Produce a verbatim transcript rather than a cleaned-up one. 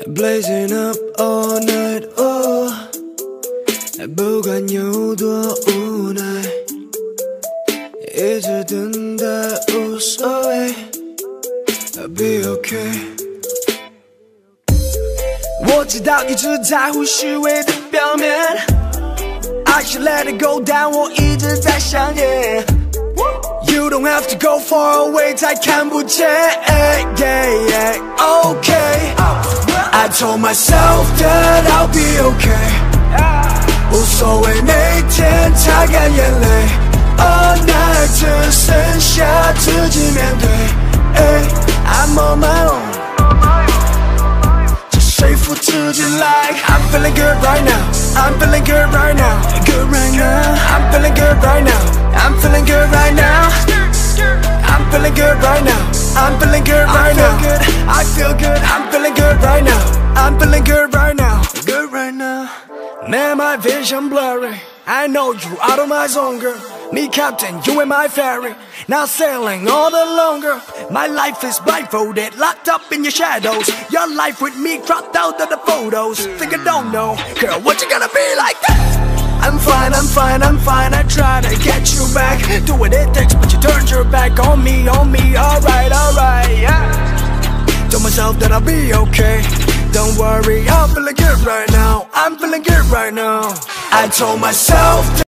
Blazing up all night, oh， 不管有多无奈，一直等待无所谓 ，I'll be okay。我知道你只在乎虚伪的表面 ，I should let it go， 但我一直在想念。You don't have to go far away， 才看不见。Okay。I told myself that I'll be okay， 无所谓每天擦干眼泪 ，All night 只剩下自己面对。I'm on my own， 只说服自己 like I'm feeling good right now， I'm feeling good right now， good right now， I'm feeling good right now， I'm feeling good right now。I'm feeling good right now. I'm feeling good right now. I feel good. I'm feeling good right now. I'm feeling good right now. Good right now. Man, my vision blurry. I know you out of my zone, girl. Me captain, you in my ferry. Now sailing all the longer. My life is blindfolded, locked up in your shadows. Your life with me cropped out of the photos. Think I don't know, girl, what you gonna be like that? I'm fine, I'm fine, I'm fine. I try to get you back. Do what it takes, but you turned your back on me, on me. Alright, alright, yeah. Told myself that I'll be okay. Don't worry, I'm feeling good right now. I'm feeling good right now. I told myself that